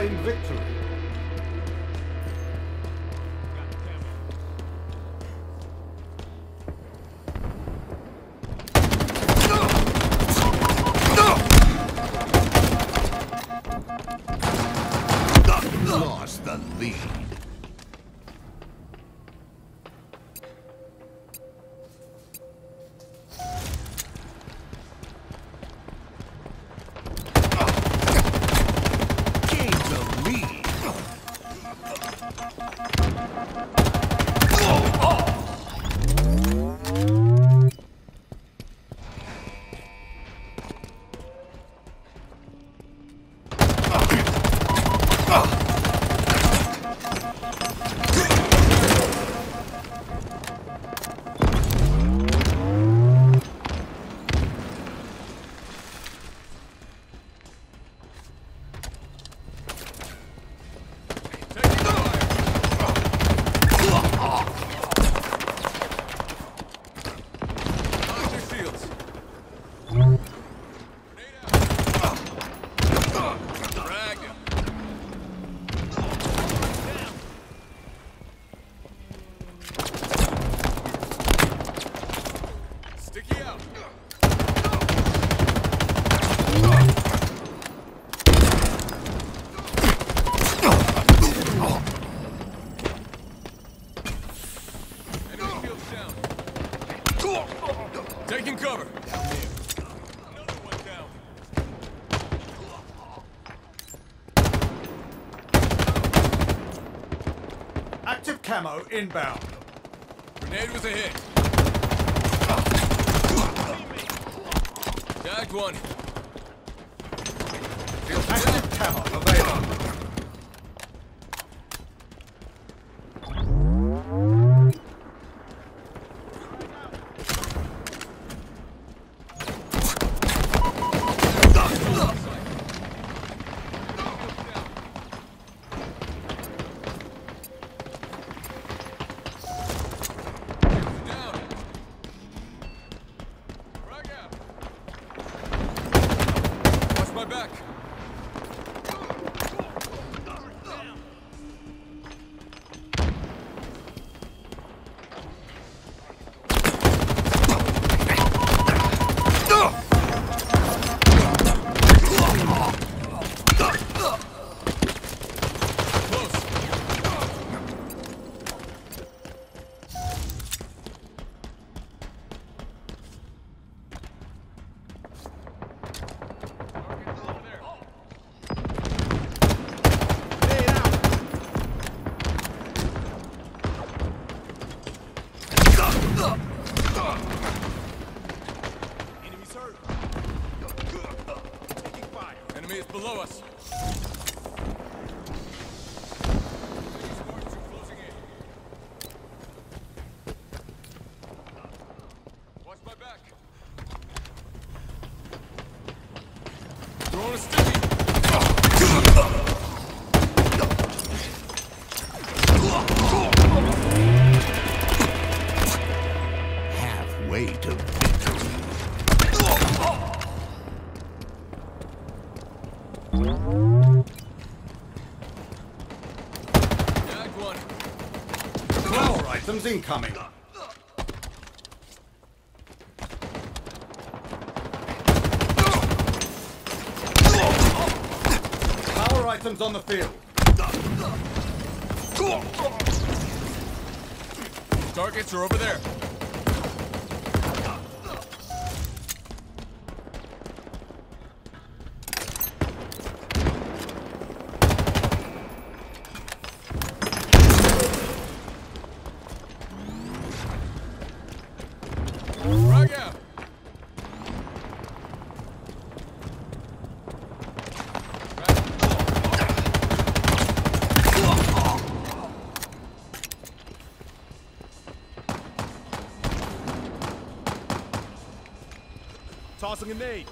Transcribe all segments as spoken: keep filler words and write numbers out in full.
claim victory. Lost the lead. Taking cover. Down here. Another one down. Active camo inbound. Grenade was a hit. Tagged one. Active camo available. Back. Enemy is below us. Watch my back. Throwing a sticky. Halfway to victory. Tagged one. Flower items incoming. Power items on the field. Targets are over there. Frag out. Tossing a nade.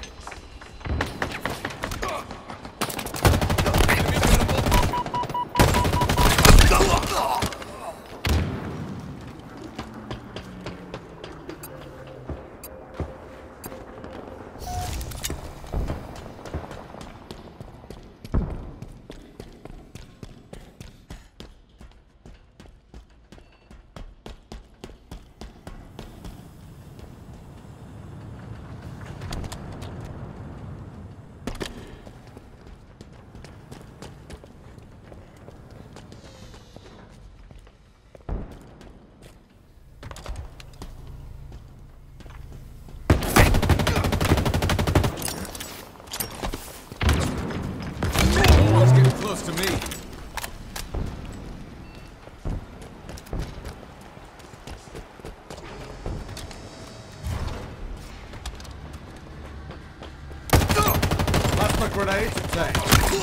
grenades obtained.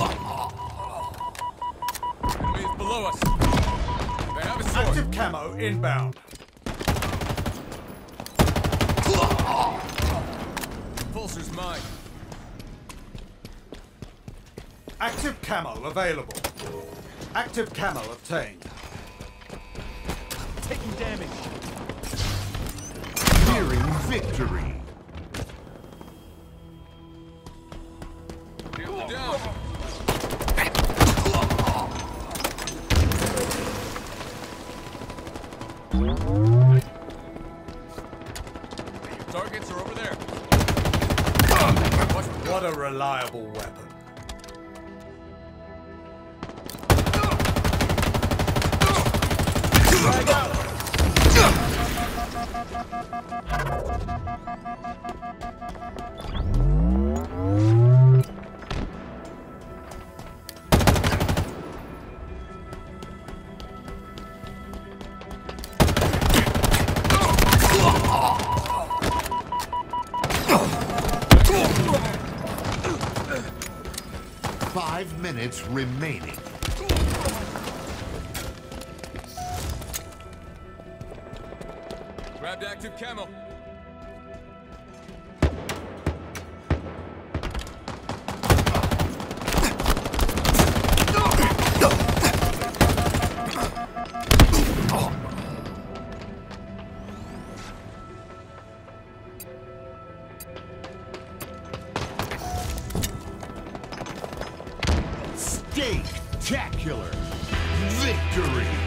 Enemies below us. They have a sword. Active camo inbound. Pulser's mine. Active camo available. Active camo obtained. Taking damage. Nearing victory. Down. Targets are over there. What a reliable weapon. Five minutes remaining. Grabbed active camo. Spectacular victory.